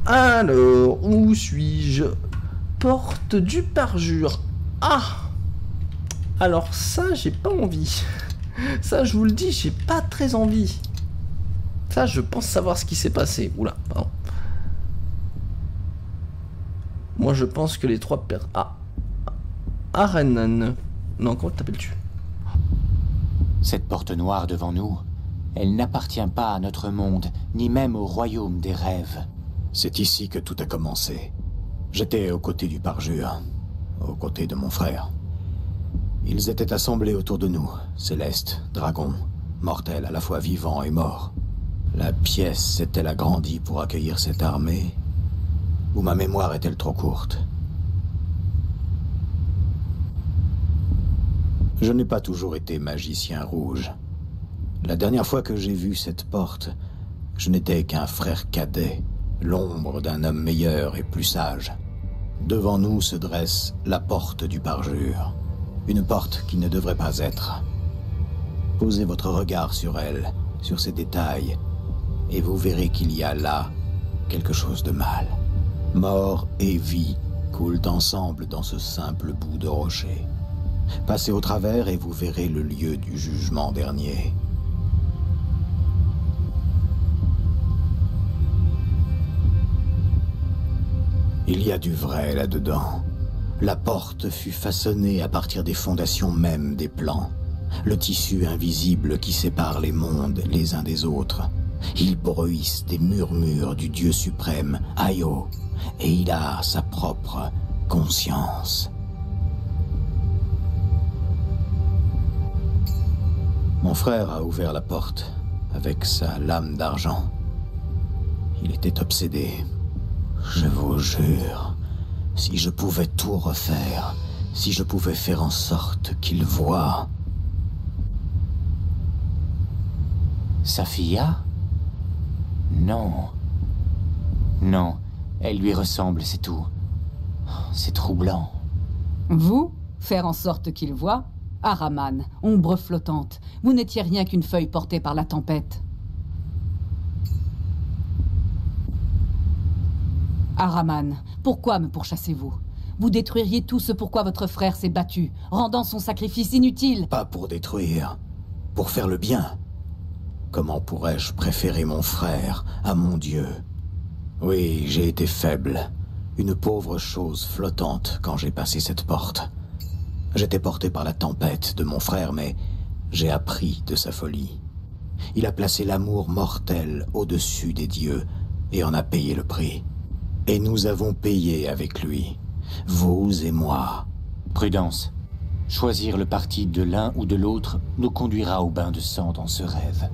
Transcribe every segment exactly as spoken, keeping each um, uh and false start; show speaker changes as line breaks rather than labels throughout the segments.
Alors, où suis-je? Porte du parjure. Ah! Alors ça, j'ai pas envie. Ça, je vous le dis, j'ai pas très envie. Ça, je pense savoir ce qui s'est passé. Oula, pardon. Moi, je pense que les trois per... Ah. Arenan. Non, comment t'appelles-tu?
Cette porte noire devant nous, elle n'appartient pas à notre monde, ni même au royaume des rêves.
C'est ici que tout a commencé. J'étais aux côtés du parjure, aux côtés de mon frère. Ils étaient assemblés autour de nous, célestes, dragons, mortels à la fois vivants et morts. La pièce s'est-elle agrandie pour accueillir cette armée? Ou ma mémoire est-elle trop courte? Je n'ai pas toujours été magicien rouge. La dernière fois que j'ai vu cette porte, je n'étais qu'un frère cadet, l'ombre d'un homme meilleur et plus sage. Devant nous se dresse la porte du parjure. Une porte qui ne devrait pas être. Posez votre regard sur elle, sur ses détails, et vous verrez qu'il y a là quelque chose de mal. Mort et vie coulent ensemble dans ce simple bout de rocher. Passez au travers et vous verrez le lieu du jugement dernier. Il y a du vrai là-dedans. La porte fut façonnée à partir des fondations mêmes des plans. Le tissu invisible qui sépare les mondes les uns des autres. Il bruisse des murmures du Dieu suprême, Ayo, et il a sa propre conscience. Mon frère a ouvert la porte avec sa lame d'argent. Il était obsédé. Je vous jure, si je pouvais tout refaire, si je pouvais faire en sorte qu'il voie...
Saphia? Non. Non, elle lui ressemble, c'est tout. C'est troublant.
Vous? Faire en sorte qu'il voie? Ahraman, ombre flottante, vous n'étiez rien qu'une feuille portée par la tempête. Ahraman, pourquoi me pourchassez-vous? Vous détruiriez tout ce pourquoi votre frère s'est battu, rendant son sacrifice inutile.
Pas pour détruire, pour faire le bien. Comment pourrais-je préférer mon frère à mon Dieu? Oui, j'ai été faible, une pauvre chose flottante quand j'ai passé cette porte. J'étais porté par la tempête de mon frère, mais j'ai appris de sa folie. Il a placé l'amour mortel au-dessus des dieux et en a payé le prix. Et nous avons payé avec lui, vous et moi.
Prudence. Choisir le parti de l'un ou de l'autre nous conduira au bain de sang dans ce rêve.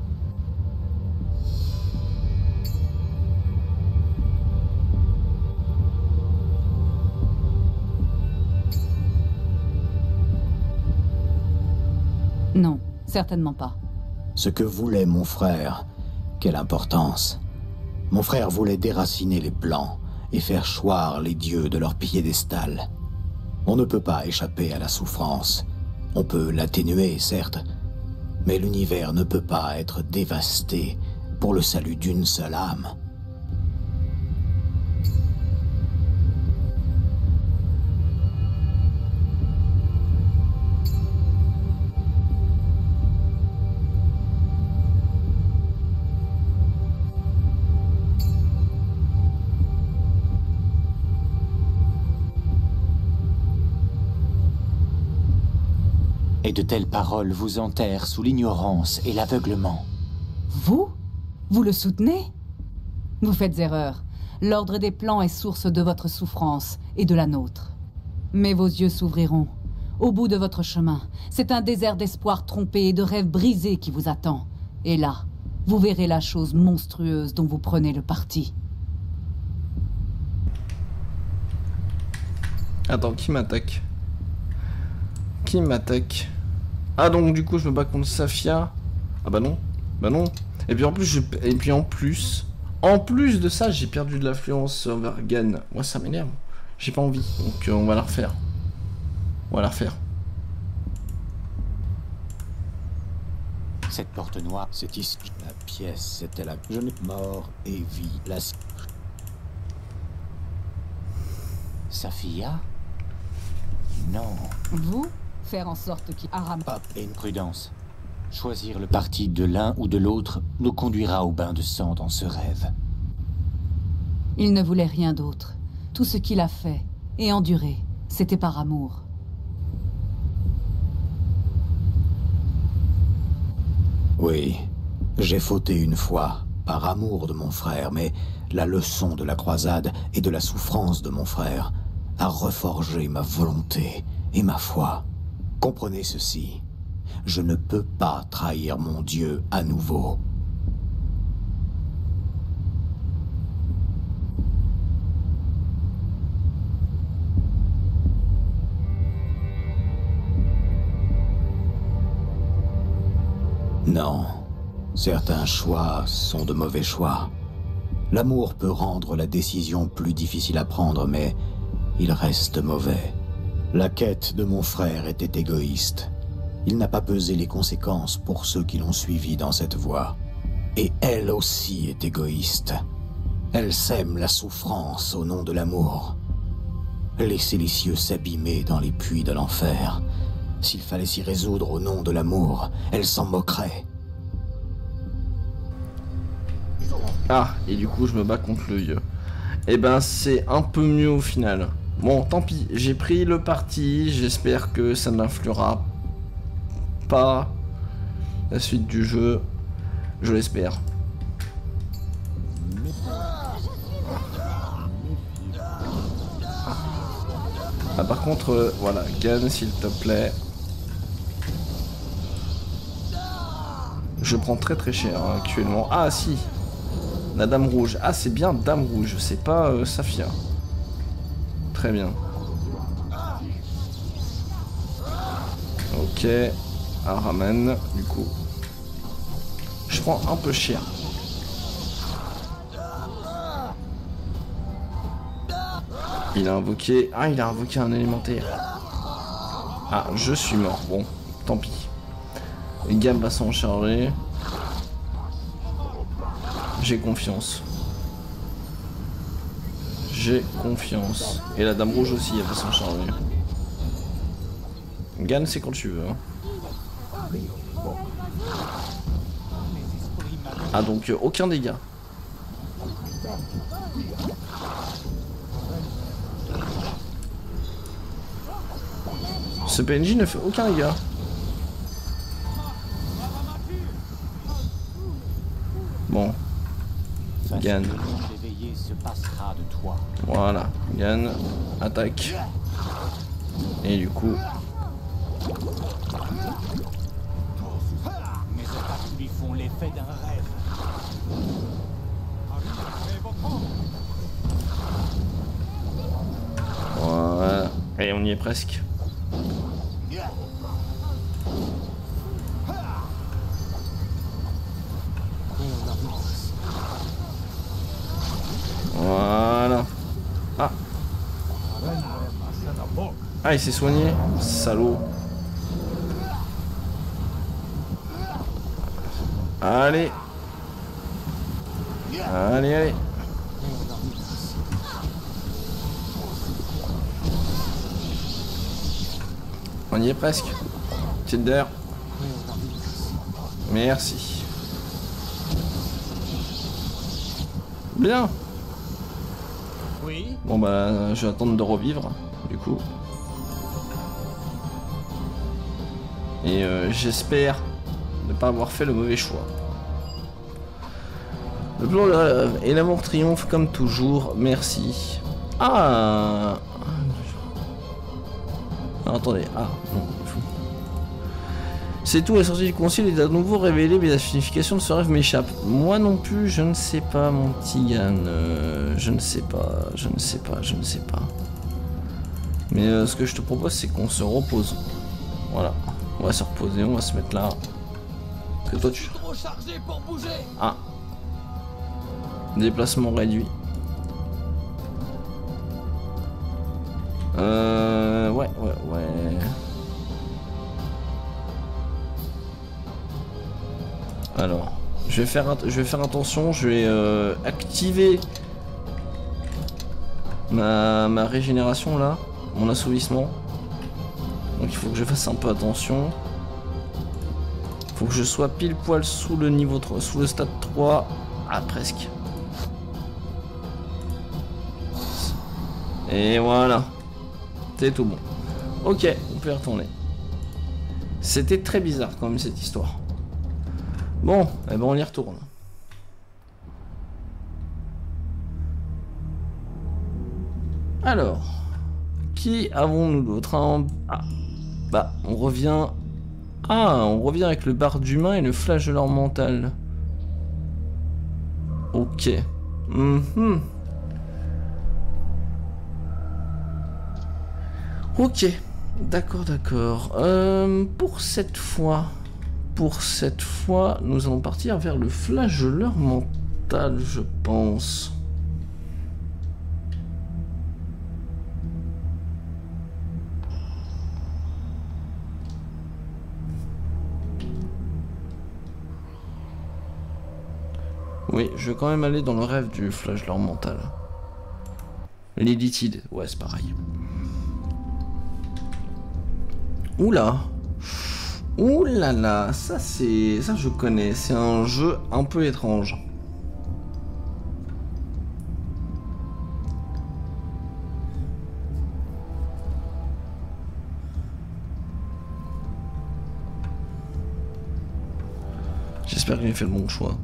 Non, certainement pas.
Ce que voulait mon frère, quelle importance. Mon frère voulait déraciner les plans et faire choir les dieux de leur piédestal. On ne peut pas échapper à la souffrance. On peut l'atténuer, certes, mais l'univers ne peut pas être dévasté pour le salut d'une seule âme.
Et de telles paroles vous enterrent sous l'ignorance et l'aveuglement.
Vous? Vous le soutenez? Vous faites erreur. L'ordre des plans est source de votre souffrance et de la nôtre. Mais vos yeux s'ouvriront. Au bout de votre chemin, c'est un désert d'espoir trompé et de rêves brisés qui vous attend. Et là, vous verrez la chose monstrueuse dont vous prenez le parti.
Attends, qui m'attaque? Qui m'attaque? Ah, donc du coup je me bats contre Saphia. Ah bah non, bah non. Et puis en plus je... et puis en plus en plus de ça j'ai perdu de l'affluence envers Gan. Moi ça m'énerve. J'ai pas envie. Donc euh, on va la refaire. On va la refaire.
Cette porte noire,
C'est ici. La pièce, c'était la... Je n'ai mort et vie. La...
Safia? Non.
Vous, faire en sorte qu'il Aram...
Pas une prudence. Choisir le parti de l'un ou de l'autre nous conduira au bain de sang dans ce rêve.
Il ne voulait rien d'autre. Tout ce qu'il a fait et enduré, c'était par amour.
Oui, j'ai fauté une fois, par amour de mon frère, mais la leçon de la croisade et de la souffrance de mon frère a reforgé ma volonté et ma foi. Comprenez ceci, je ne peux pas trahir mon Dieu à nouveau. Non, certains choix sont de mauvais choix. L'amour peut rendre la décision plus difficile à prendre, mais il reste mauvais. La quête de mon frère était égoïste. Il n'a pas pesé les conséquences pour ceux qui l'ont suivi dans cette voie. Et elle aussi est égoïste. Elle sème la souffrance au nom de l'amour. Laissez les cieux s'abîmer dans les puits de l'enfer. S'il fallait s'y résoudre au nom de l'amour, elle s'en moquerait.
Ah, et du coup je me bats contre le vieux. Eh ben c'est un peu mieux au final. Bon, tant pis, j'ai pris le parti, j'espère que ça n'influera pas la suite du jeu. Je l'espère. Ah par contre, euh, voilà, Gan s'il te plaît. Je prends très très cher hein, actuellement. Ah si, la Dame Rouge. Ah c'est bien Dame Rouge, c'est pas euh, Safia. Très bien. Ok. Araman, du coup. Je prends un peu cher. Il a invoqué... Ah, il a invoqué un élémentaire. Ah, je suis mort. Bon, tant pis. Gam va s'en charger. J'ai confiance. J'ai confiance. Et la Dame Rouge aussi, elle va s'en charger. Gan, c'est quand tu veux. Hein. Ah, donc euh, aucun dégât. Ce P N J ne fait aucun dégât. Bon. Gan. Voilà. Gan. Attaque. Et du coup...
Mes attaques lui font l'effet d'un rêve.
Voilà. Et on y est presque. Voilà. Ah. Ah, il s'est soigné. Salaud. Allez. Allez, allez. On y est presque. Tinder. Merci. Bien.
Oui.
Bon bah, je vais attendre de revivre, du coup. Et euh, j'espère ne pas avoir fait le mauvais choix. Le plan et l'amour triomphe comme toujours, merci. Ah, ah attendez, ah non, fou. C'est tout, la sortie du concile est à nouveau révélée, mais la signification de ce rêve m'échappe. Moi non plus, je ne sais pas, mon petit Yann. Euh, je ne sais pas, je ne sais pas, je ne sais pas. Mais euh, ce que je te propose, c'est qu'on se repose. Voilà, on va se reposer, on va se mettre là. Que toi tu... Ah. Déplacement réduit. Euh... Ouais, ouais, ouais. Alors, je vais faire, je vais faire attention, je vais euh, activer ma, ma régénération là, mon assouvissement. Donc il faut que je fasse un peu attention. Faut que je sois pile poil sous le niveau trois, sous le stade trois. Ah presque. Et voilà. C'est tout bon. Ok, on peut y retourner. C'était très bizarre quand même cette histoire. Bon, eh ben on y retourne. Alors, qui avons-nous d'autre hein? Ah, bah, on revient... Ah, on revient avec le barde humain et le flagelleur mental. Ok. Mm-hmm. Ok. D'accord, d'accord. Euh, pour cette fois... Pour cette fois, nous allons partir vers le flagelleur mental, je pense. Oui, je vais quand même aller dans le rêve du flagelleur mental. L'Elitide, ouais, c'est pareil. Oula. Ouh là là, ça c'est... ça je connais, c'est un jeu un peu étrange. J'espère que j'ai fait le bon choix.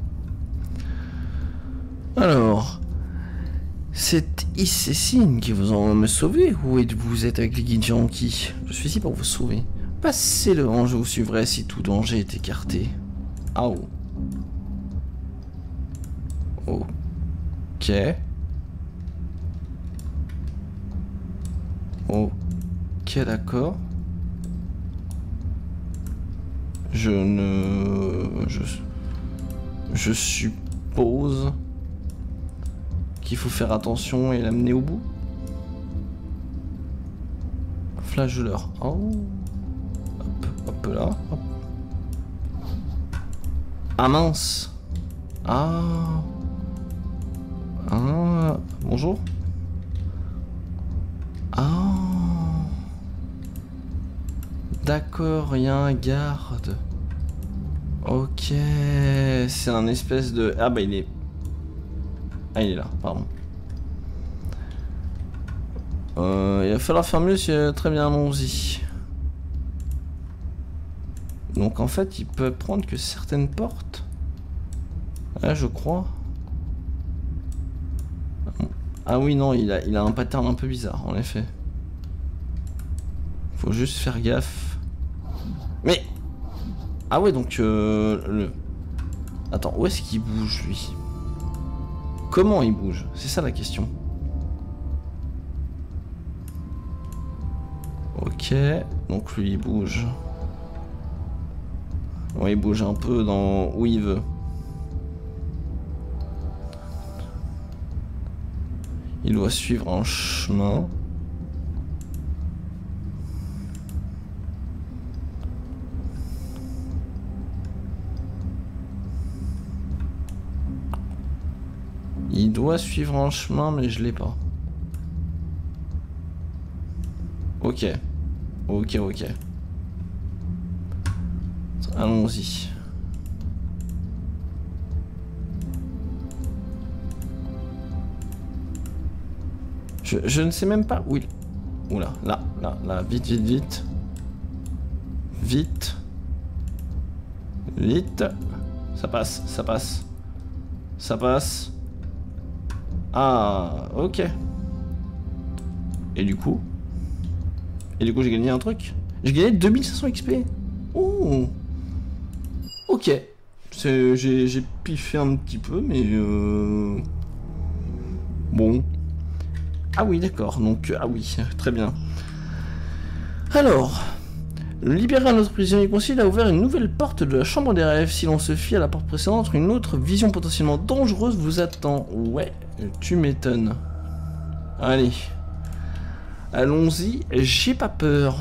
Alors... C'est Issessine qui vous en me sauver ou êtes-vous vous êtes avec les guides Genki? Je suis ici pour vous sauver. Passez devant, je vous suivrai si tout danger est écarté. Ah oh. Ok. Ok, d'accord. Je ne... Je... Je suppose... qu'il faut faire attention et l'amener au bout. Flagelleur. Oh. Hop, hop là. Hop. Ah mince. Ah. Ah. Bonjour. Ah. D'accord, il y a un garde. Ok. C'est un espèce de... Ah bah il est... Ah, il est là, pardon. Euh, il va falloir faire mieux, c'est très bien, allons-y. Donc en fait, il peut prendre que certaines portes. Là, je crois. Ah oui, non, il a, il a un pattern un peu bizarre, en effet. Faut juste faire gaffe. Mais... Ah ouais, donc... Euh, le... Attends, où est-ce qu'il bouge, lui ? Comment il bouge? C'est ça la question. Ok, donc lui il bouge. Ouais, il bouge un peu dans où il veut. Il doit suivre un chemin. Il doit suivre un chemin, mais je l'ai pas. Ok. Ok, ok. Allons-y. Je, je ne sais même pas où il... Oula, là, là, là, vite, vite, vite. Vite. Vite. Ça passe, ça passe. Ça passe. Ah, ok. Et du coup Et du coup j'ai gagné un truc. J'ai gagné deux mille cinq cents X P. Oh. Ok. J'ai piffé un petit peu, mais... Euh... Bon. Ah oui, d'accord. Donc, ah oui, très bien. Alors... Libérer un autre prisonnier concile a ouvert une nouvelle porte de la chambre des rêves. Si l'on se fie à la porte précédente, une autre vision potentiellement dangereuse vous attend. Ouais, tu m'étonnes. Allez. Allons-y, j'ai pas peur.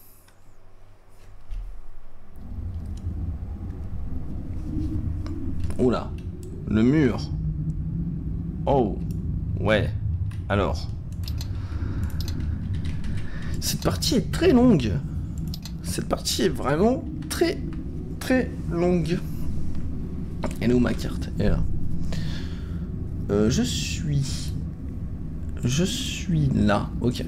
Oula, le mur. Oh, ouais. Alors, Cette partie est très longue. Cette partie est vraiment très, très longue. Elle est où ma carte? Elle est là. Euh, je suis... Je suis là. Ok.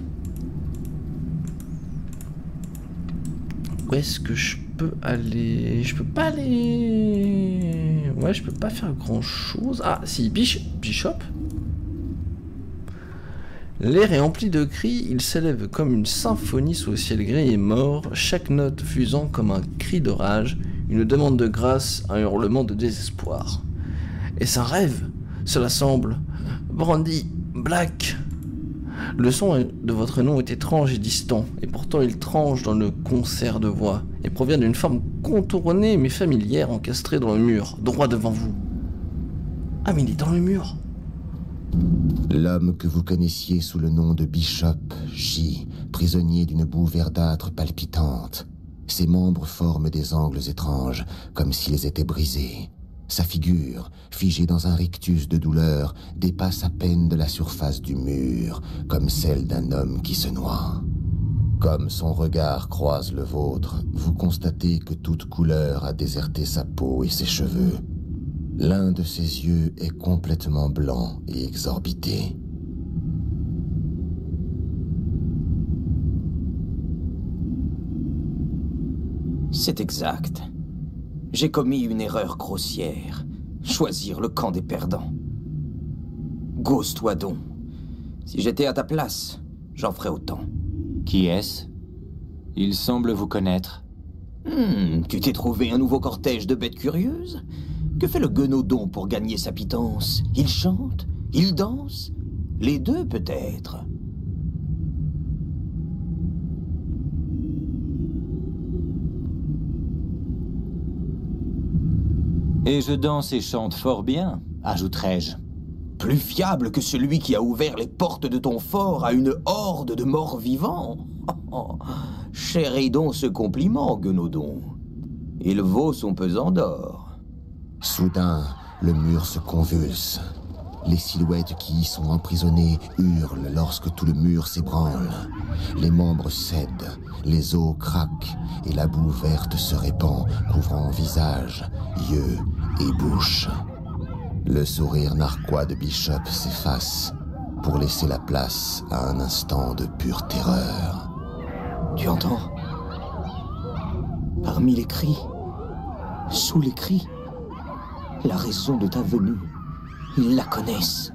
Où est-ce que je peux aller? Je peux pas aller... Ouais, je peux pas faire grand chose. Ah, si, Bishop. Bishop. L'air est empli de cris, il s'élève comme une symphonie sous le ciel gris et mort, chaque note fusant comme un cri de rage, une demande de grâce, un hurlement de désespoir. Est-ce un rêve? Cela semble. Brandy, Black. Le son de votre nom est étrange et distant, et pourtant il tranche dans le concert de voix, et provient d'une forme contournée mais familière encastrée dans le mur, droit devant vous. Ah mais il est dans le mur.
L'homme que vous connaissiez sous le nom de Bishop gît, prisonnier d'une boue verdâtre palpitante. Ses membres forment des angles étranges, comme s'ils étaient brisés. Sa figure, figée dans un rictus de douleur, dépasse à peine de la surface du mur, comme celle d'un homme qui se noie. Comme son regard croise le vôtre, vous constatez que toute couleur a déserté sa peau et ses cheveux. L'un de ses yeux est complètement blanc et exorbité.
C'est exact. J'ai commis une erreur grossière. Choisir le camp des perdants. Gausse-toi donc. Si j'étais à ta place, j'en ferais autant.
Qui est-ce? Il semble vous connaître.
Hmm, tu t'es trouvé un nouveau cortège de bêtes curieuses? Que fait le guenaudon pour gagner sa pitance? Il chante? Il danse? Les deux, peut-être.
Et je danse et chante fort bien, ajouterai-je.
Plus fiable que celui qui a ouvert les portes de ton fort à une horde de morts vivants. Chéris donc ce compliment, guenaudon. Il vaut son pesant d'or.
Soudain, le mur se convulse. Les silhouettes qui y sont emprisonnées hurlent lorsque tout le mur s'ébranle. Les membres cèdent, les os craquent et la boue verte se répand, couvrant visage, yeux et bouche. Le sourire narquois de Bishop s'efface pour laisser la place à un instant de pure terreur.
Tu entends? Parmi les cris, sous les cris, la raison de ta venue, ils la connaissent.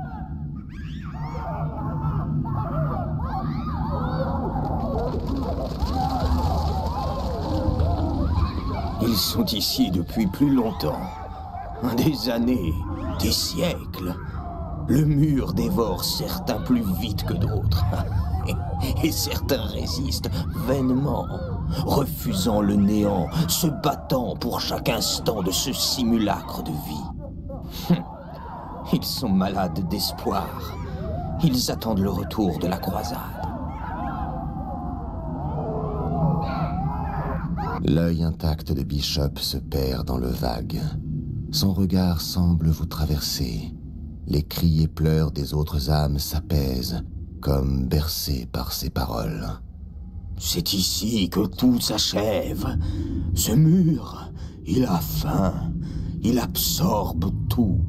Ils sont ici depuis plus longtemps. Des années, des siècles. Le mur dévore certains plus vite que d'autres. Et certains résistent vainement, refusant le néant, se battant pour chaque instant de ce simulacre de vie. Ils sont malades d'espoir. Ils attendent le retour de la croisade.
L'œil intact de Bishop se perd dans le vague. Son regard semble vous traverser. Les cris et pleurs des autres âmes s'apaisent, comme bercés par ses paroles.
C'est ici que tout s'achève. Ce mur, il a faim. Il absorbe tout.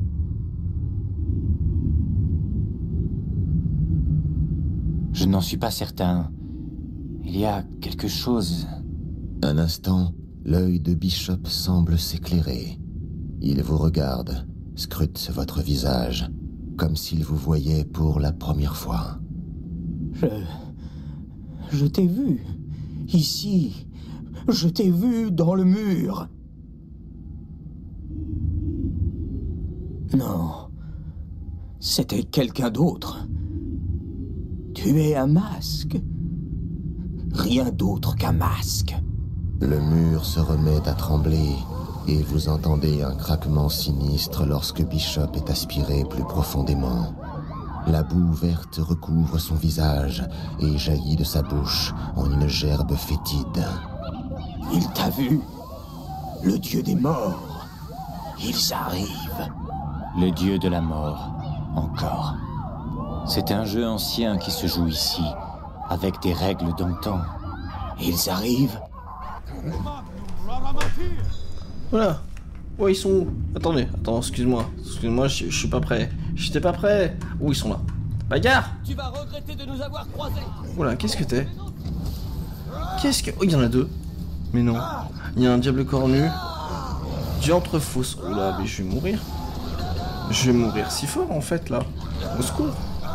Je n'en suis pas certain. Il y a quelque chose...
Un instant, l'œil de Bishop semble s'éclairer. Il vous regarde, scrute votre visage, comme s'il vous voyait pour la première fois.
Je... Je t'ai vu. Ici. Je t'ai vu dans le mur. Non. C'était quelqu'un d'autre. Tu es un masque. Rien d'autre qu'un masque.
Le mur se remet à trembler et vous entendez un craquement sinistre lorsque Bishop est aspiré plus profondément. La boue verte recouvre son visage et jaillit de sa bouche en une gerbe fétide.
Il t'a vu, le dieu des morts. Ils arrivent.
Le dieu de la mort, encore. C'est un jeu ancien qui se joue ici, avec des règles d'antan.
Ils arrivent.
Voilà. Ouais, ils sont où? Attendez, attends, excuse-moi. Excuse-moi, je, je suis pas prêt. J'étais pas prêt. Où ils sont là? Bagarre!
Tu vas regretter de nous avoir croisés.
Oula, qu'est-ce que t'es? Qu'est-ce que... Oh, il y en a deux. Mais non. Il y a un diable cornu. Diantre fausse. Oula, mais je vais mourir. Je vais mourir si fort, en fait, là. Au secours.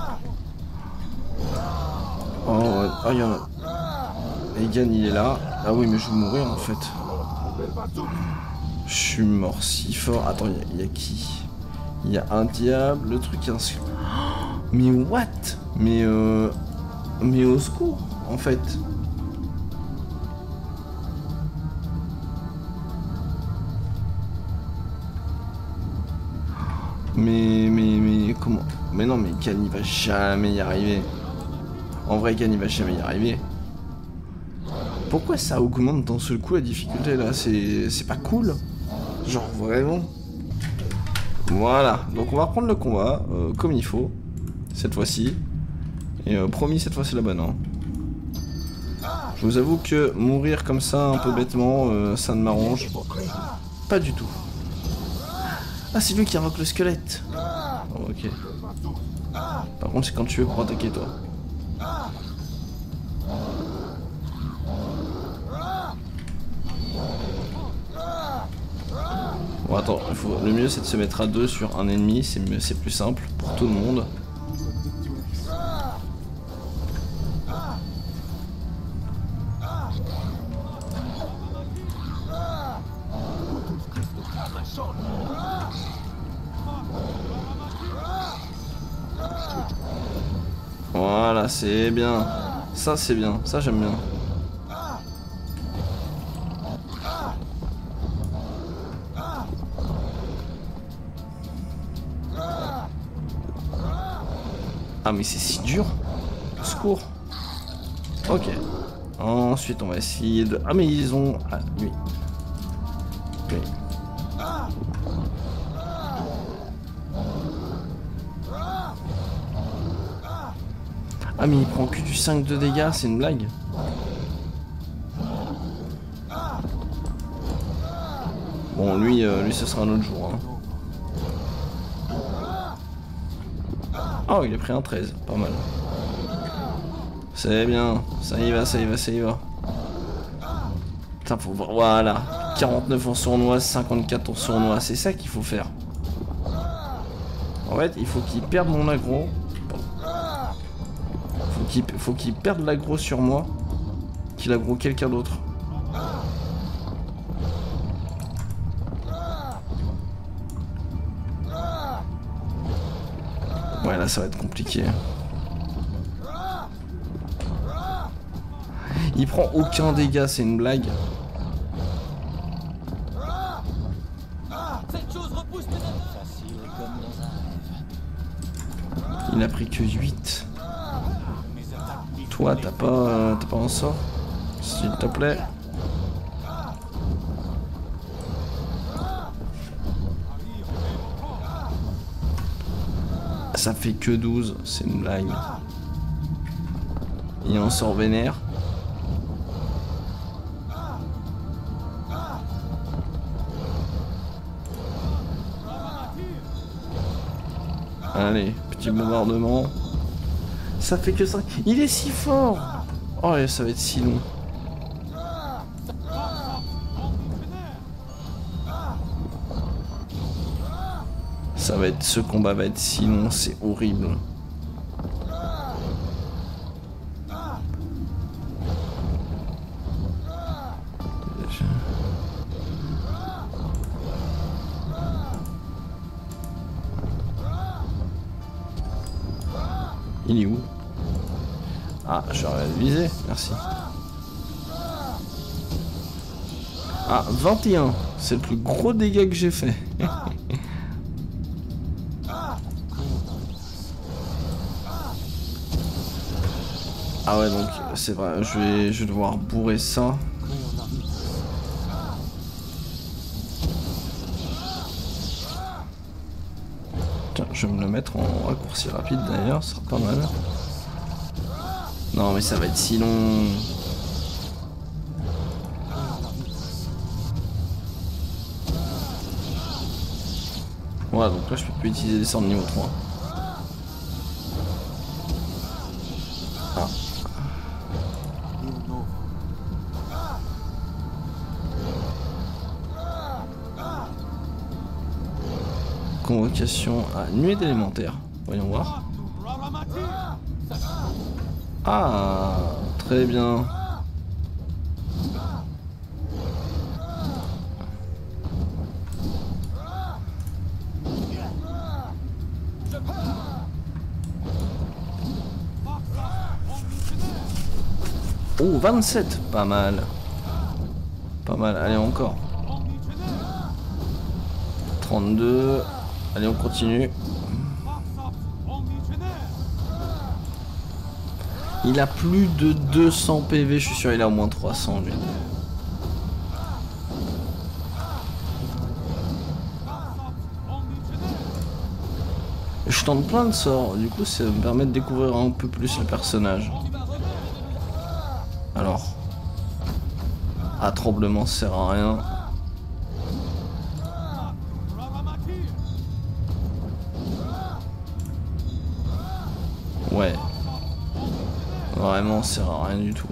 Oh, ouais. Ah, il y en a... Egan, il est là. Ah oui, mais je vais mourir, en fait. Je suis mort si fort. Attends, il y, y a qui? Il y a un diable, le truc est un... Mais what? Mais euh... Mais au secours, en fait. Mais... Mais... Mais... Comment... Mais non, mais Gan, il va jamais y arriver. En vrai, Gan, il va jamais y arriver. Pourquoi ça augmente d'un seul coup la difficulté, là? C'est... C'est pas cool. Genre, vraiment. Voilà. Donc, on va reprendre le combat, euh, comme il faut. Cette fois-ci. Et euh, promis, cette fois c'est la bonne. Hein. Je vous avoue que mourir comme ça, un peu bêtement, euh, ça ne m'arrange pas du tout. Ah, c'est lui qui invoque le squelette. Oh, ok. Par contre, c'est quand tu veux pour attaquer, toi. Bon, attends, il faut... le mieux c'est de se mettre à deux sur un ennemi, c'est mieux, c'est plus simple pour tout le monde. Voilà, c'est bien. Ça, c'est bien. Ça, j'aime bien. Ah, mais c'est si dur. Au secours. Ok. Ensuite, on va essayer de... Ah, mais ils ont... Ah, lui. Lui. Ah, mais il prend que du cinq de dégâts, c'est une blague. Bon, lui, euh, lui, ce sera un autre jour. Hein. Oh, il a pris un treize, pas mal. C'est bien, ça y va, ça y va, ça y va. Putain, faut voir, voilà. quarante-neuf en sournoise, cinquante-quatre en sournoise, c'est ça qu'il faut faire. En fait, il faut qu'il perde mon aggro. Faut qu'il faut qu'il perde l'aggro sur moi, qu'il aggro quelqu'un d'autre. Ouais, là ça va être compliqué. Il prend aucun dégât, c'est une blague. Il a pris que huit. Toi, t'as pas, euh, t'as pas un sort, s'il te plaît. Ça fait que douze, c'est une blague. Il y a un sort vénère. Allez, petit bombardement. Ça fait que cinq. Il est si fort. Oh, ça va être si long. Ça va être... Ce combat va être si long, c'est horrible. Il est où? Ah, j'aurais visé, merci. Ah, vingt et un. C'est le plus gros dégât que j'ai fait. Ah ouais, donc c'est vrai, je vais, je vais devoir bourrer ça. Tiens, je vais me le mettre en raccourci rapide d'ailleurs, ce sera pas mal. Non mais ça va être si long. Voilà, donc là je peux plus utiliser les sorts de niveau trois. Ah. Convocation à nuée d'élémentaire. Voyons voir. Ah, très bien. Oh, vingt-sept, pas mal. Pas mal, allez encore. trente-deux. Allez, on continue. Il a plus de deux cents P V, je suis sûr il a au moins trois cents lui. Je tente plein de sorts, du coup ça me permet de découvrir un peu plus le personnage. Alors, à tremblement ça sert à rien. Ouais. Vraiment, ça sert à rien du tout.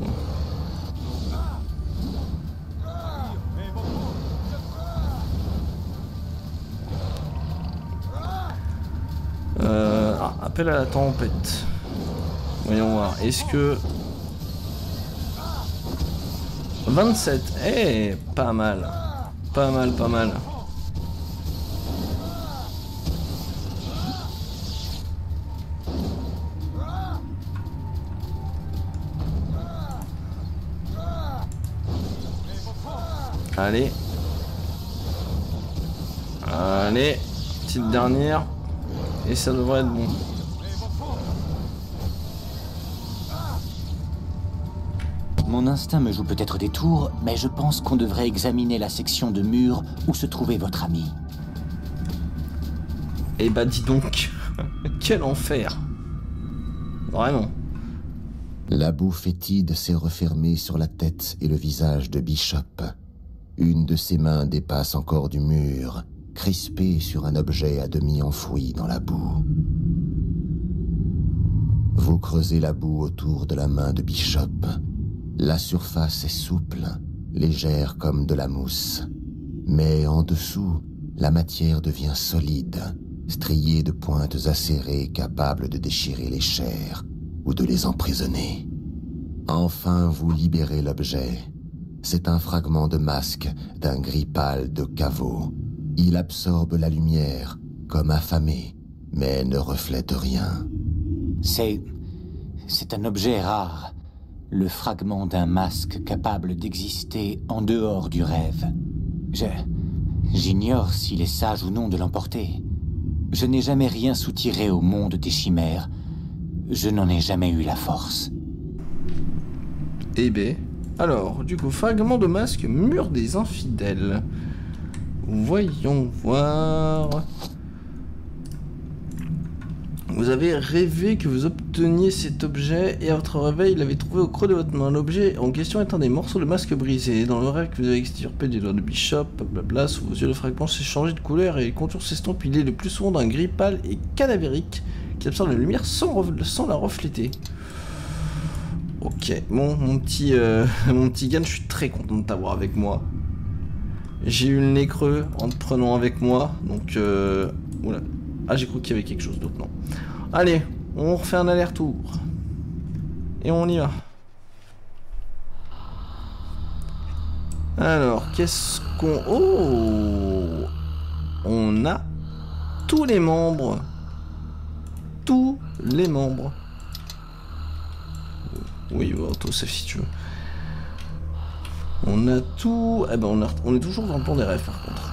Euh, ah, appel à la tempête. Voyons voir. Est-ce que... vingt-sept. Eh, pas mal. Pas mal, pas mal. Allez. Allez. Petite dernière. Et ça devrait être bon.
Mon instinct me joue peut-être des tours, mais je pense qu'on devrait examiner la section de mur où se trouvait votre ami.
Eh bah dis donc. Quel enfer. Vraiment.
La boue fétide s'est refermée sur la tête et le visage de Bishop. Une de ses mains dépasse encore du mur, crispée sur un objet à demi enfoui dans la boue. Vous creusez la boue autour de la main de Bishop. La surface est souple, légère comme de la mousse. Mais en dessous, la matière devient solide, striée de pointes acérées capables de déchirer les chairs ou de les emprisonner. Enfin, vous libérez l'objet. C'est un fragment de masque d'un gris pâle de caveau. Il absorbe la lumière, comme affamé, mais ne reflète rien.
C'est... c'est un objet rare. Le fragment d'un masque capable d'exister en dehors du rêve. Je... J'ignore s'il est sage ou non de l'emporter. Je n'ai jamais rien soutiré au monde des chimères. Je n'en ai jamais eu la force.
Eh ben... Alors, du coup, fragment de masque, mur des infidèles. Voyons voir. Vous avez rêvé que vous obteniez cet objet et à votre réveil, il l'avait trouvé au creux de votre main. L'objet en question est un des morceaux de masque brisé. Dans le rêve que vous avez extirpé des doigts de Bishop, blablabla, sous vos yeux, le fragment s'est changé de couleur et les contours s'estompent. Il est le plus souvent d'un gris pâle et cadavérique qui absorbe la lumière sans, sans la refléter. Ok, bon, mon petit, euh, mon petit Gann, je suis très content de t'avoir avec moi. J'ai eu le nez creux en te prenant avec moi, donc... Euh... Oula. Ah, j'ai cru qu'il y avait quelque chose d'autre, non. Allez, on refait un aller-retour. Et on y va. Alors, qu'est-ce qu'on... Oh! On a tous les membres. Tous les membres. Oui, auto-save si tu veux. On a tout... Eh ben, on, a... on est toujours dans le plan des rêves, par contre.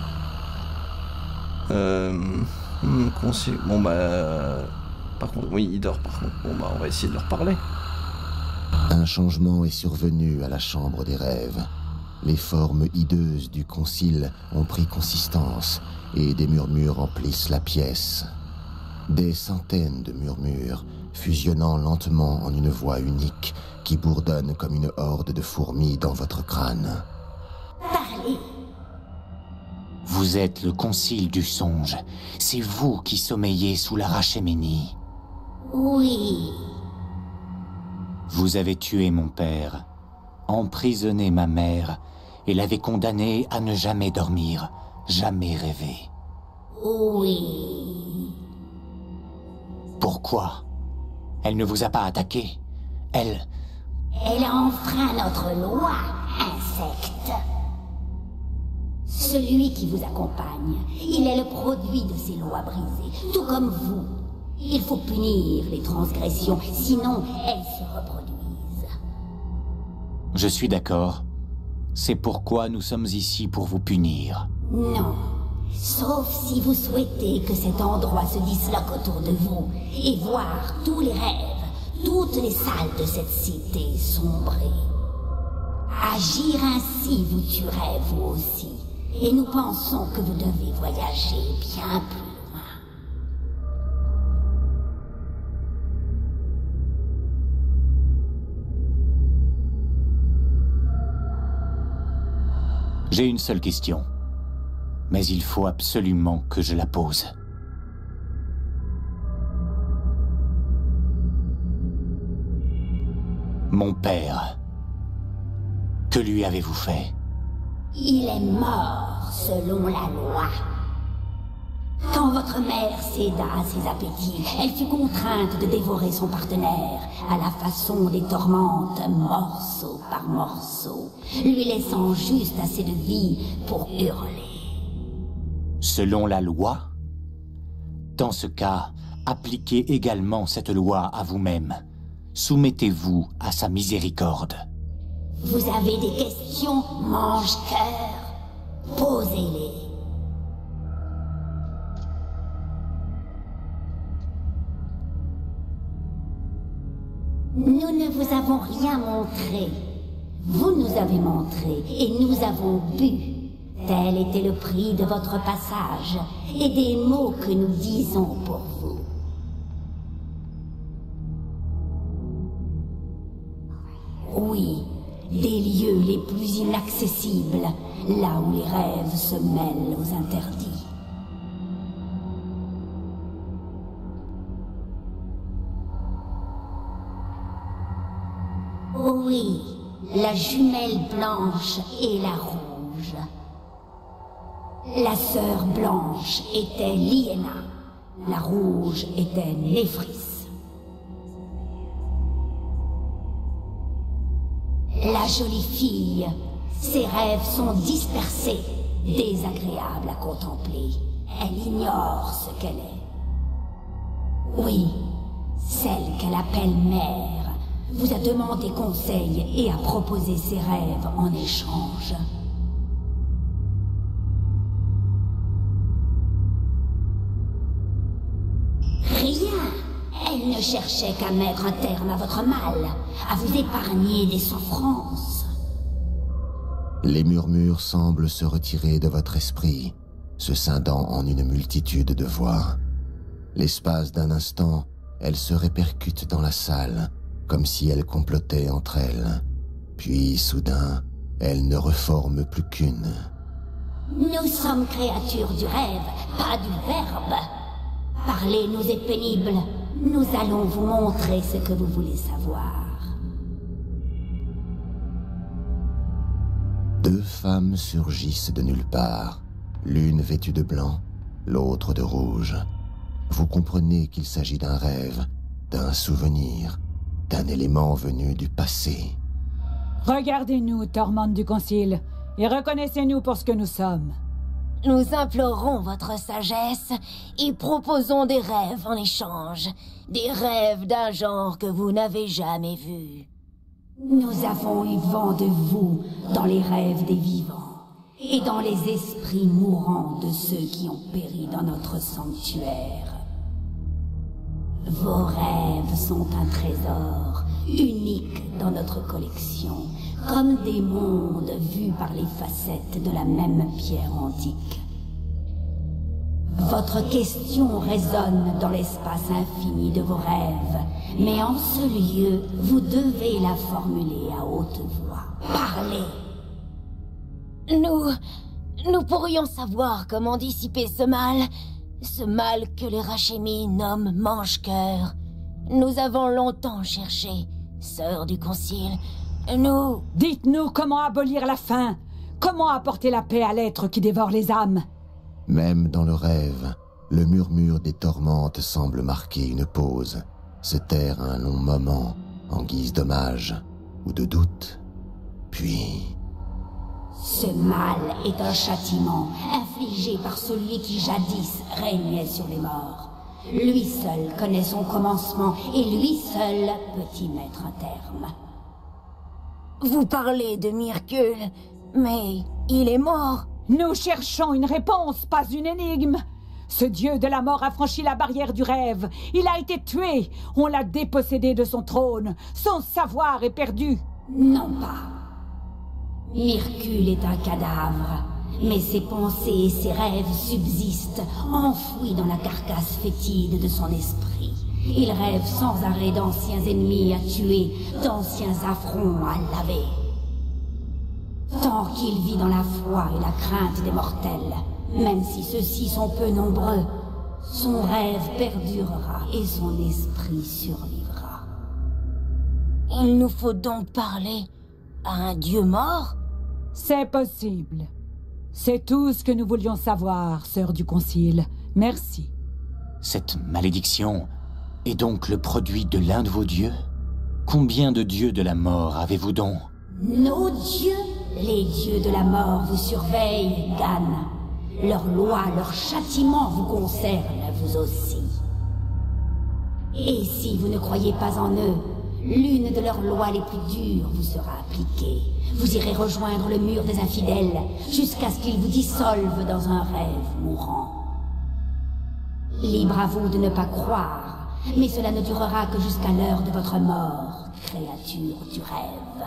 Euh... Hmm, conseil... Bon, bah... Par contre, oui, il dort, par contre. Bon, bah, on va essayer de leur parler.
Un changement est survenu à la chambre des rêves. Les formes hideuses du concile ont pris consistance et des murmures emplissent la pièce. Des centaines de murmures, fusionnant lentement en une voix unique qui bourdonne comme une horde de fourmis dans votre crâne.
Parlez.
Vous êtes le concile du songe. C'est vous qui sommeillez sous l'Arachéménie.
Oui.
Vous avez tué mon père, emprisonné ma mère et l'avez condamné à ne jamais dormir, jamais rêver.
Oui.
Pourquoi? Elle ne vous a pas attaqué. Elle...
Elle a enfreint notre loi, insecte. Celui qui vous accompagne, il est le produit de ces lois brisées, tout comme vous. Il faut punir les transgressions, sinon elles se reproduisent.
Je suis d'accord. C'est pourquoi nous sommes ici pour vous punir.
Non. Sauf si vous souhaitez que cet endroit se disloque autour de vous et voir tous les rêves, toutes les salles de cette cité sombrer. Agir ainsi vous tuerait vous aussi. Et nous pensons que vous devez voyager bien plus loin.
J'ai une seule question. Mais il faut absolument que je la pose. Mon père, que lui avez-vous fait?
Il est mort selon la loi. Quand votre mère céda à ses appétits, elle fut contrainte de dévorer son partenaire à la façon des tourmentes, morceau par morceau, lui laissant juste assez de vie pour hurler.
Selon la loi? Dans ce cas, appliquez également cette loi à vous-même. Soumettez-vous à sa miséricorde.
Vous avez des questions, mange-cœur? Posez-les. Nous ne vous avons rien montré. Vous nous avez montré et nous avons bu. Tel était le prix de votre passage et des mots que nous disons pour vous. Oui, des lieux les plus inaccessibles, là où les rêves se mêlent aux interdits. Oui, la jumelle blanche et la rouge. La sœur blanche était Liena, la rouge était Néphris. La jolie fille, ses rêves sont dispersés, désagréables à contempler. Elle ignore ce qu'elle est. Oui, celle qu'elle appelle mère, vous a demandé conseil et a proposé ses rêves en échange. Rien. Elle ne cherchait qu'à mettre un terme à votre mal, à vous épargner des souffrances.
Les murmures semblent se retirer de votre esprit, se scindant en une multitude de voix. L'espace d'un instant, elles se répercutent dans la salle, comme si elles complotaient entre elles. Puis, soudain, elles ne reforment plus qu'une.
Nous sommes créatures du rêve, pas du verbe. Parler nous est pénible. Nous allons vous montrer ce que vous voulez savoir.
Deux femmes surgissent de nulle part, l'une vêtue de blanc, l'autre de rouge. Vous comprenez qu'il s'agit d'un rêve, d'un souvenir, d'un élément venu du passé.
Regardez-nous, Tormente du Concile, et reconnaissez-nous pour ce que nous sommes.
Nous implorons votre sagesse et proposons des rêves en échange. Des rêves d'un genre que vous n'avez jamais vu.
Nous avons eu vent de vous dans les rêves des vivants et dans les esprits mourants de ceux qui ont péri dans notre sanctuaire. Vos rêves sont un trésor unique dans notre collection, comme des mondes vus par les facettes de la même pierre antique. Votre question résonne dans l'espace infini de vos rêves, mais en ce lieu, vous devez la formuler à haute voix. Parlez!
Nous... nous pourrions savoir comment dissiper ce mal, ce mal que les Rachemi nomment mange-cœur. Nous avons longtemps cherché, sœur du Concile. Nous...
Dites-nous comment abolir la faim, comment apporter la paix à l'être qui dévore les âmes.
Même dans le rêve, le murmure des tourmentes semble marquer une pause, se taire un long moment, en guise d'hommage ou de doute. Puis...
Ce mal est un châtiment infligé par celui qui jadis régnait sur les morts. Lui seul connaît son commencement et lui seul peut y mettre un terme.
Vous parlez de Myrkul, mais il est mort.
Nous cherchons une réponse, pas une énigme. Ce dieu de la mort a franchi la barrière du rêve. Il a été tué. On l'a dépossédé de son trône. Son savoir est perdu.
Non pas. Myrkul est un cadavre, mais ses pensées et ses rêves subsistent, enfouis dans la carcasse fétide de son esprit. Il rêve sans arrêt d'anciens ennemis à tuer, d'anciens affronts à laver. Tant qu'il vit dans la foi et la crainte des mortels, même si ceux-ci sont peu nombreux, son rêve perdurera et son esprit survivra.
Il nous faut donc parler à un dieu mort?
C'est possible. C'est tout ce que nous voulions savoir, sœur du Concile. Merci.
Cette malédiction est donc le produit de l'un de vos dieux? Combien de dieux de la mort avez-vous donc?
Nos dieux? Les dieux de la mort vous surveillent, Gan. Leurs lois, leurs châtiments vous concernent, vous aussi. Et si vous ne croyez pas en eux, l'une de leurs lois les plus dures vous sera appliquée. Vous irez rejoindre le mur des infidèles, jusqu'à ce qu'ils vous dissolvent dans un rêve mourant. Libre à vous de ne pas croire, mais cela ne durera que jusqu'à l'heure de votre mort, créature du rêve.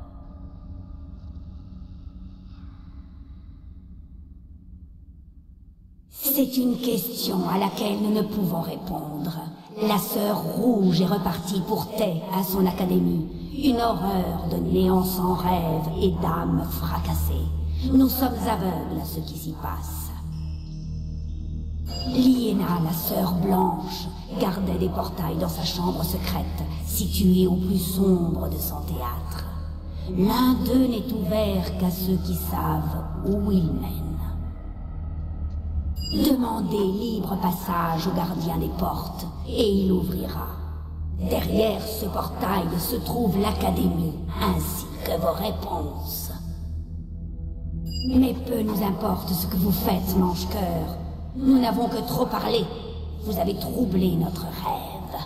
C'est une question à laquelle nous ne pouvons répondre. La sœur rouge est repartie pour Tay à son académie. Une horreur de néant sans rêve et d'âmes fracassées. Nous sommes aveugles à ce qui s'y passe. Liena, la sœur blanche, gardait des portails dans sa chambre secrète, située au plus sombre de son théâtre. L'un d'eux n'est ouvert qu'à ceux qui savent où il mène. Demandez libre passage au gardien des portes, et il ouvrira. Derrière ce portail se trouve l'Académie, ainsi que vos réponses. Mais peu nous importe ce que vous faites, Mange-Cœur. Nous n'avons que trop parlé. Vous avez troublé notre rêve.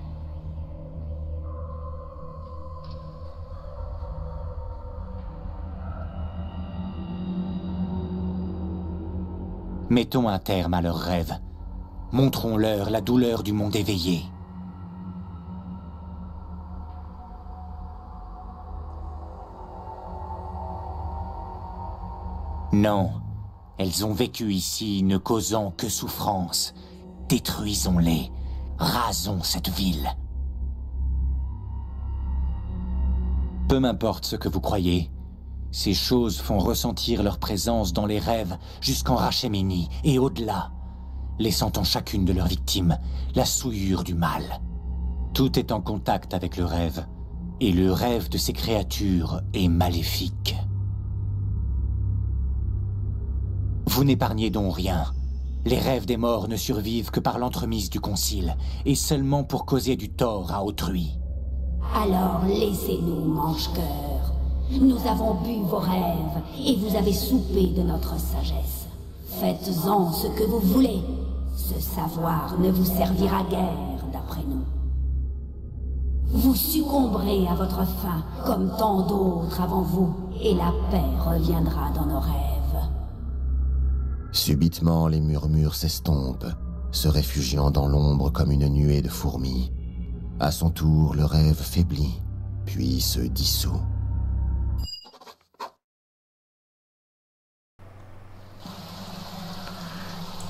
Mettons un terme à leurs rêves. Montrons-leur la douleur du monde éveillé. Non, elles ont vécu ici ne causant que souffrance. Détruisons-les, rasons cette ville. Peu m'importe ce que vous croyez. Ces choses font ressentir leur présence dans les rêves jusqu'en Rachéménie et au-delà, laissant en chacune de leurs victimes la souillure du mal. Tout est en contact avec le rêve, et le rêve de ces créatures est maléfique. Vous n'épargnez donc rien. Les rêves des morts ne survivent que par l'entremise du Concile, et seulement pour causer du tort à autrui.
Alors laissez-nous, Mange-Cœur. Nous avons bu vos rêves, et vous avez soupé de notre sagesse. Faites-en ce que vous voulez. Ce savoir ne vous servira guère, d'après nous. Vous succomberez à votre faim, comme tant d'autres avant vous, et la paix reviendra dans nos rêves.
Subitement, les murmures s'estompent, se réfugiant dans l'ombre comme une nuée de fourmis. À son tour, le rêve faiblit, puis se dissout.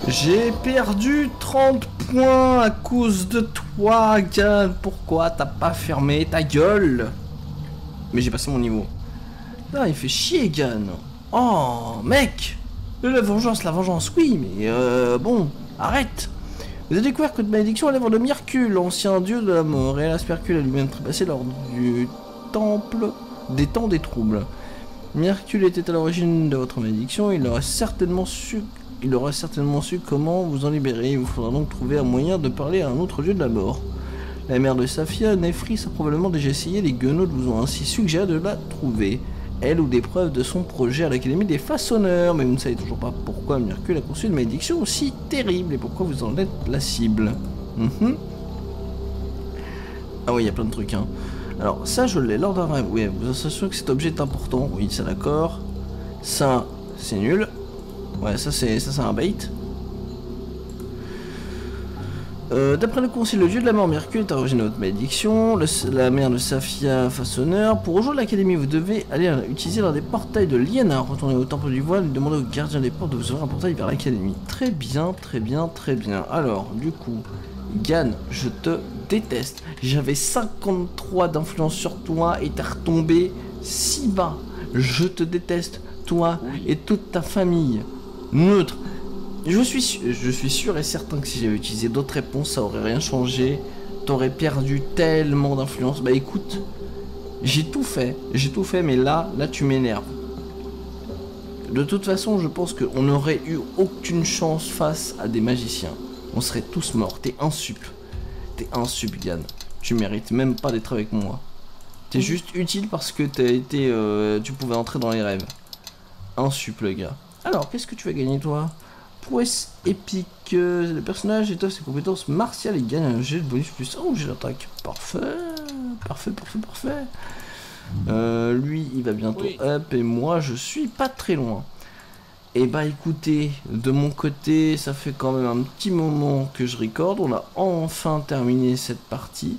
J'ai perdu trente points à cause de toi, Gan. Pourquoi t'as pas fermé ta gueule? Mais j'ai passé mon niveau. Là, il fait chier, Gan. Oh, mec. La vengeance, la vengeance, oui, mais euh, bon, arrête. Vous avez découvert que de malédiction à l'œuvre de Myrkul, l'ancien dieu de la mort, et hélas Myrkul a lui-même trépassé lors du temple des temps des troubles. Myrkul était à l'origine de votre malédiction, il aurait certainement su, il aurait certainement su comment vous en libérer. Il vous faudra donc trouver un moyen de parler à un autre dieu de la mort. La mère de Safia, Nefris, a probablement déjà essayé, les Guenaudes vous ont ainsi suggéré de la trouver. Elle ou des preuves de son projet à l'Académie des Façonneurs, mais vous ne savez toujours pas pourquoi Myrkul a conçu une malédiction aussi terrible et pourquoi vous en êtes la cible. Mm-hmm. Ah oui, il y a plein de trucs, hein. Alors, ça, je l'ai lors d'un rêve. Oui, vous assurez que cet objet est important. Oui, ça d'accord. Ça, c'est nul. Ouais, ça, c'est ça, c'est un bait. Euh, D'après le concile, le dieu de la mort Myrkul est à l'origine de votre malédiction. Le, la mère de Safia, Façonneur. Pour rejoindre l'académie, vous devez aller utiliser l'un des portails de Liena. Retournez au temple du voile et demandez au gardien des portes de vous ouvrir un portail vers l'académie. Très bien, très bien, très bien. Alors, du coup, Gan, je te déteste. J'avais cinquante-trois d'influence sur toi et t'es retombé si bas. Je te déteste, toi et toute ta famille. Neutre. Je suis, je suis sûr et certain que si j'avais utilisé d'autres réponses, ça aurait rien changé. T'aurais perdu tellement d'influence. Bah écoute, j'ai tout fait, j'ai tout fait, mais là, là tu m'énerves. De toute façon, je pense qu'on n'aurait eu aucune chance face à des magiciens. On serait tous morts. T'es un sup. T'es un sup, Gan. Tu mérites même pas d'être avec moi. T'es juste utile parce que t'as été, euh, tu pouvais entrer dans les rêves. Un sup, le gars. Alors, qu'est-ce que tu vas gagner, toi? Prouesse épique, le personnage étoffe ses compétences martiales et gagne un jet de bonus plus un ou jet d'attaque. Parfait, parfait, parfait, parfait. Euh, lui, il va bientôt oui. Up et moi, je suis pas très loin. Et bah écoutez, de mon côté, ça fait quand même un petit moment que je recorde. On a enfin terminé cette partie.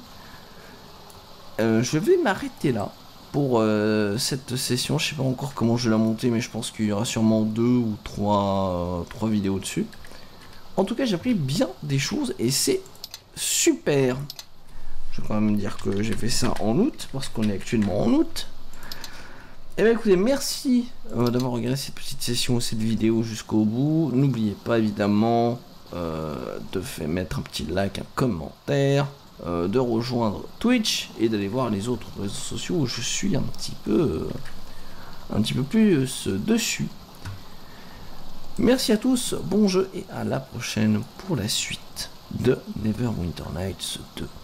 Euh, je vais m'arrêter là. Pour euh, cette session, je sais pas encore comment je vais la monter, mais je pense qu'il y aura sûrement deux ou trois, euh, trois vidéos dessus. En tout cas, j'ai appris bien des choses et c'est super. Je vais quand même dire que j'ai fait ça en août, parce qu'on est actuellement en août. Et bien écoutez, merci euh, d'avoir regardé cette petite session, cette vidéo jusqu'au bout. N'oubliez pas évidemment euh, de faire mettre un petit like, un commentaire. Euh, de rejoindre Twitch et d'aller voir les autres réseaux sociaux où je suis un petit peu euh, un petit peu plus euh, dessus. Merci à tous, bon jeu et à la prochaine pour la suite de Neverwinter Nights deux.